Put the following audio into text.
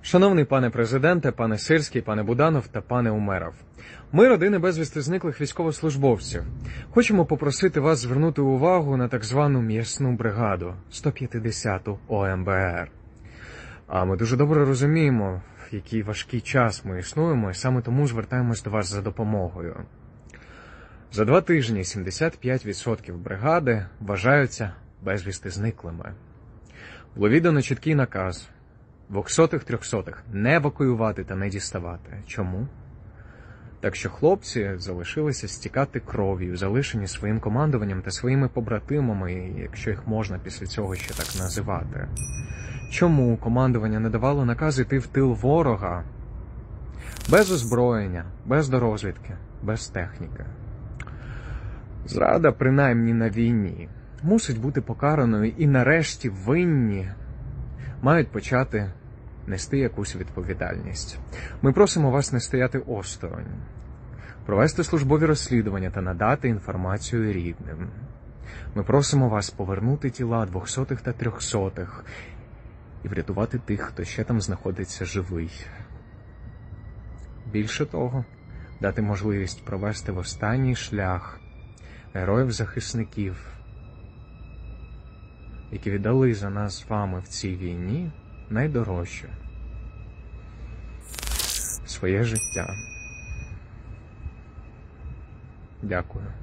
Шановний пане президенте, пане Сирський, пане Буданов та пане Умеров. Ми, родини безвісти зниклих військовослужбовців, хочемо попросити вас звернути увагу на так звану м'ясну бригаду 150-ту ОМБР. А ми дуже добре розуміємо, в який важкий час ми існуємо, і саме тому звертаємось до вас за допомогою. За 2 тижні 75% бригади вважаються безвісти зниклими. Було віддано чіткий наказ 200-300 не евакуювати та не діставати. Чому? Так що хлопці залишилися стікати кров'ю, залишені своїм командуванням та своїми побратимами, якщо їх можна після цього ще так називати. Чому командування не давало наказ йти в тил ворога? Без озброєння, без дорозвідки, без техніки. Зрада, принаймні на війні, мусить бути покараною, і нарешті винні мають почати нести якусь відповідальність. Ми просимо вас не стояти осторонь, провести службові розслідування та надати інформацію рідним. Ми просимо вас повернути тіла 200-х та 300-х і врятувати тих, хто ще там знаходиться живий. Більше того, дати можливість провести в останній шлях героїв-захисників, які віддали за нас з вами в цій війні найдорожче – своє життя. Дякую.